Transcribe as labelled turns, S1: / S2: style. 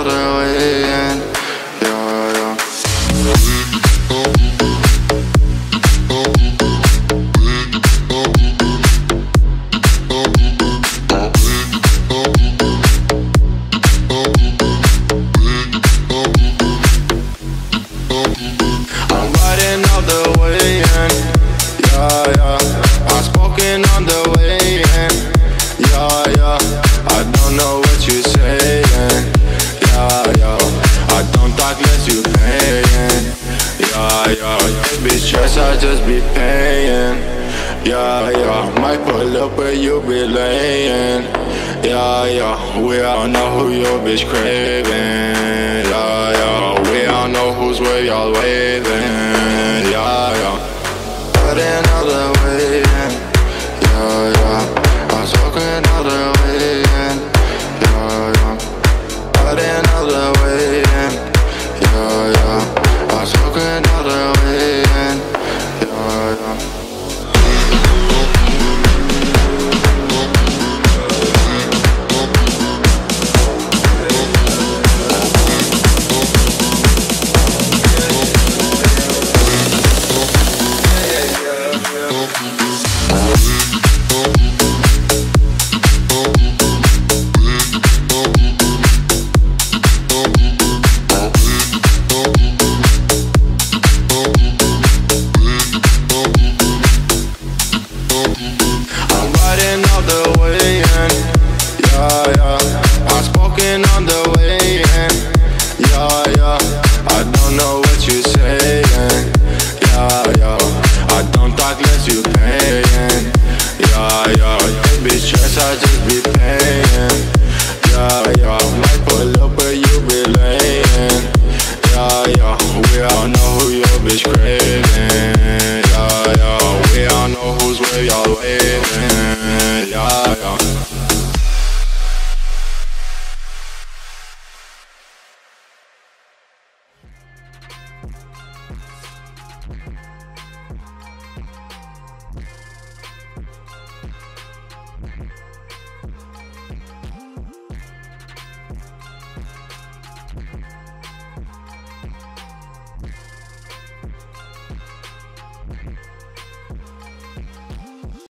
S1: the way in. Yeah, yeah. I'm riding all the way in. Yeah, yeah. I'm smoking on the way in. Yeah, yeah. I don't know what you're saying. Yeah, yeah. I don't talk unless you paying. Yeah, yeah. Be stressed, I just be paying. Yeah, yeah. Might pull up where you be laying. Yeah, yeah. We all know who your bitch craving. Yeah, yeah. We all know who's where y'all waving. Yeah, yeah. But another way in. Yeah, yeah. I'm talking all the way in. Yeah, yeah. But